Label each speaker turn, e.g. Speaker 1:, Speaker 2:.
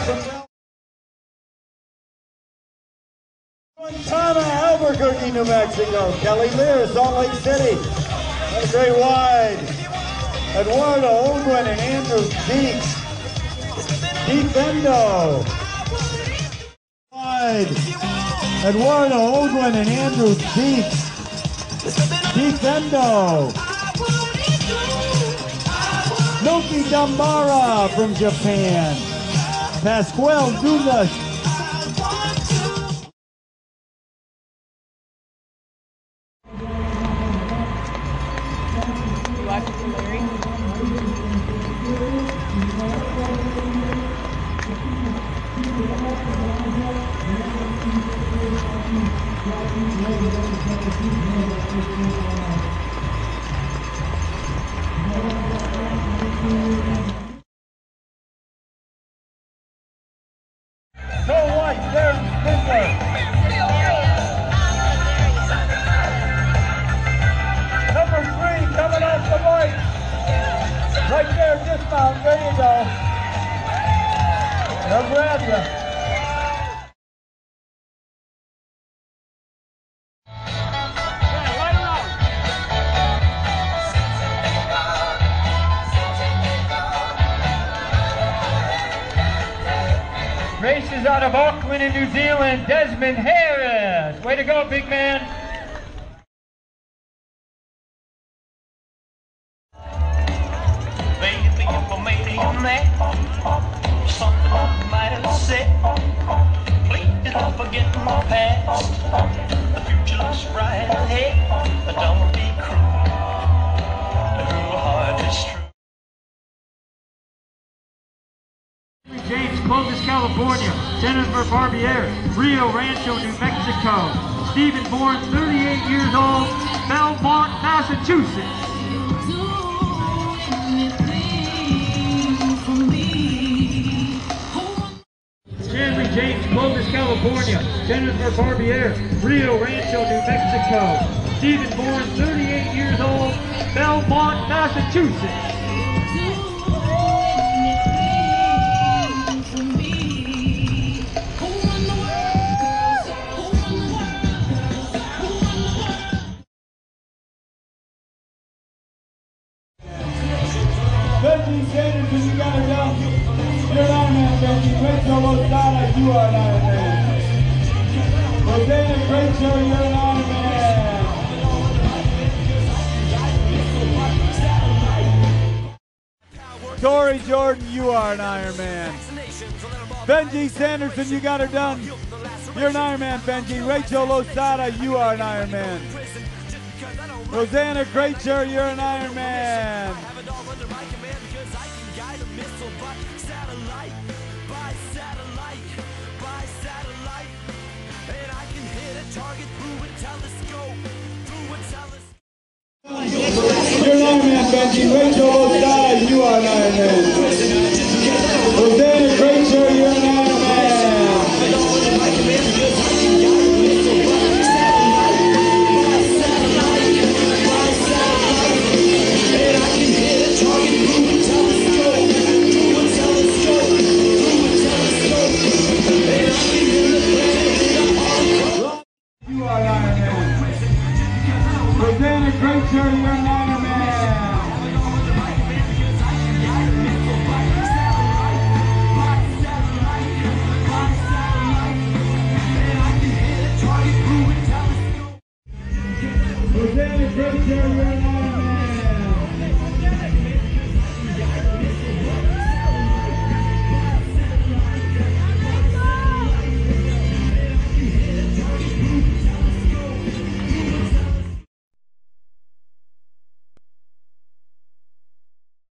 Speaker 1: from Fontana, Albuquerque, New Mexico. Kelly Lear, Salt Lake City. And a great wide. Eduardo Olguin and Andrew Deek. Defendo. Wide. Eduardo Olguin and Andrew Deek. Defendo. Noki Dambara from Japan. Pascual Dudas.
Speaker 2: You watching from Larry?
Speaker 1: Go white, Darren Spindler. Number 3 coming off the white. Right there, dismount, there you go. They'll grab you. Races out of Auckland in New Zealand, Desmond Harris. Way to go, big man.
Speaker 3: Baby, if I made you mad, something I might have said, please don't forget my past. The future looks bright ahead, but don't be cruel. Your heart is true.
Speaker 1: James, Clovis, California. Jennifer Barbier, Rio Rancho, New Mexico. Stephen Bourne, 38 years old, Belmont, Massachusetts. Chandler James, Clovis, California. Jennifer Barbier, Rio Rancho, New Mexico. Stephen Bourne, 38 years old, Belmont, Massachusetts. Benji Sanderson, you got it done. You're an Ironman, Benji. Rachel Lozada, you are an Ironman. Rosanna Rachel, you're an Ironman. Tori Jordan, you are an Ironman. Benji Sanderson, you got her done. You're an Ironman, Benji. Rachel Lozada, you are an Ironman. Rosanna Krejcer, you're an Ironman. You're an Ironman, Benji. Rachel Lozada, you are an Ironman. Rosanna Krejcer, you're an Ironman. You are an Ironman. Rosanna Krejcer, you're an Ironman.